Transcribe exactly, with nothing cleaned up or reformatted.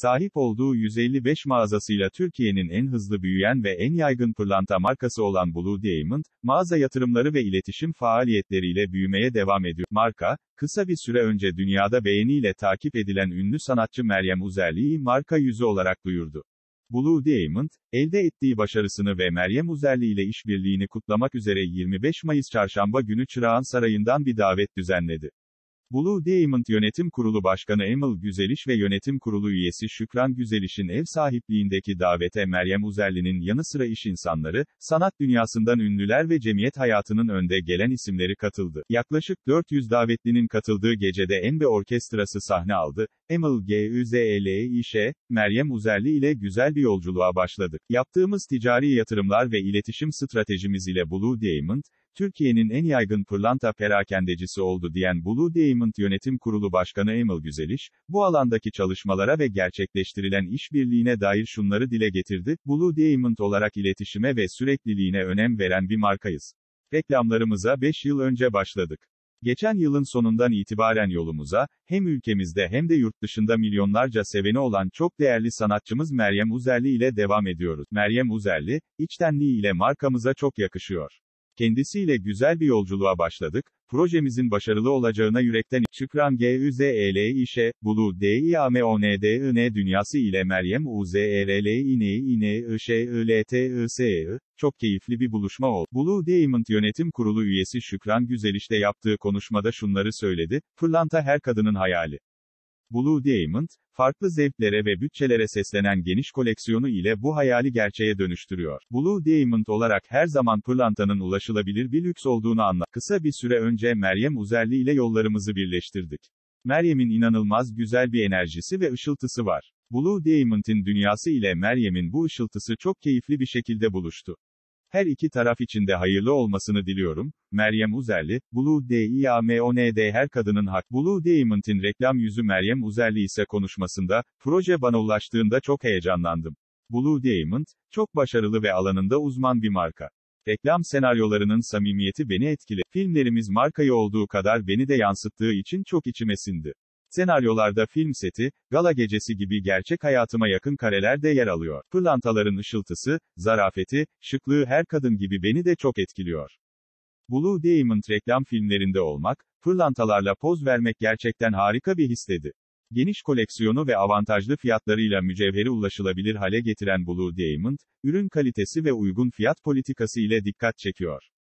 Sahip olduğu yüz elli beş mağazasıyla Türkiye'nin en hızlı büyüyen ve en yaygın pırlanta markası olan Blue Diamond, mağaza yatırımları ve iletişim faaliyetleriyle büyümeye devam ediyor. Marka, kısa bir süre önce dünyada beğeniyle takip edilen ünlü sanatçı Meryem Uzerli'yi marka yüzü olarak duyurdu. Blue Diamond, elde ettiği başarısını ve Meryem Uzerli ile işbirliğini kutlamak üzere yirmi beş Mayıs Çarşamba günü Çırağan Sarayı'ndan bir davet düzenledi. Blue Diamond Yönetim Kurulu Başkanı Emel Güzeliş ve Yönetim Kurulu üyesi Şükran Güzeliş'in ev sahipliğindeki davete Meryem Uzerli'nin yanı sıra iş insanları, sanat dünyasından ünlüler ve cemiyet hayatının önde gelen isimleri katıldı. Yaklaşık dört yüz davetlinin katıldığı gecede Embe Orkestrası sahne aldı. Emel Güzeliş'e, Meryem Uzerli ile güzel bir yolculuğa başladık. Yaptığımız ticari yatırımlar ve iletişim stratejimiz ile Blue Diamond, Türkiye'nin en yaygın pırlanta perakendecisi oldu diyen Blue Diamond Yönetim Kurulu Başkanı Emel Güzeliş, bu alandaki çalışmalara ve gerçekleştirilen işbirliğine dair şunları dile getirdi: Blue Diamond olarak iletişime ve sürekliliğine önem veren bir markayız. Reklamlarımıza beş yıl önce başladık. Geçen yılın sonundan itibaren yolumuza, hem ülkemizde hem de yurt dışında milyonlarca seveni olan çok değerli sanatçımız Meryem Uzerli ile devam ediyoruz. Meryem Uzerli, içtenliği ile markamıza çok yakışıyor. Kendisiyle güzel bir yolculuğa başladık, projemizin başarılı olacağına yürekten Şükran Güzeliş'e, Blue Diamond dünyası ile Meryem Uzerli'nin çok keyifli bir buluşma oldu. Blue Diamond Yönetim Kurulu üyesi Şükran Güzeliş'te yaptığı konuşmada şunları söyledi: Pırlanta her kadının hayali. Blue Diamond, farklı zevklere ve bütçelere seslenen geniş koleksiyonu ile bu hayali gerçeğe dönüştürüyor. Blue Diamond olarak her zaman pırlantanın ulaşılabilir bir lüks olduğunu anla. Kısa bir süre önce Meryem Uzerli ile yollarımızı birleştirdik. Meryem'in inanılmaz güzel bir enerjisi ve ışıltısı var. Blue Diamond'in dünyası ile Meryem'in bu ışıltısı çok keyifli bir şekilde buluştu. Her iki taraf için de hayırlı olmasını diliyorum. Meryem Uzerli, Blue Diamond her kadının hak. Blue Diamond'in reklam yüzü Meryem Uzerli ise konuşmasında, proje bana ulaştığında çok heyecanlandım. Blue Diamond, çok başarılı ve alanında uzman bir marka. Reklam senaryolarının samimiyeti beni etkiledi. Filmlerimiz markayı olduğu kadar beni de yansıttığı için çok içime sindi. Senaryolarda film seti, gala gecesi gibi gerçek hayatıma yakın kareler de yer alıyor. Pırlantaların ışıltısı, zarafeti, şıklığı her kadın gibi beni de çok etkiliyor. Blue Diamond reklam filmlerinde olmak, pırlantalarla poz vermek gerçekten harika bir hisledi. Geniş koleksiyonu ve avantajlı fiyatlarıyla mücevheri ulaşılabilir hale getiren Blue Diamond, ürün kalitesi ve uygun fiyat politikası ile dikkat çekiyor.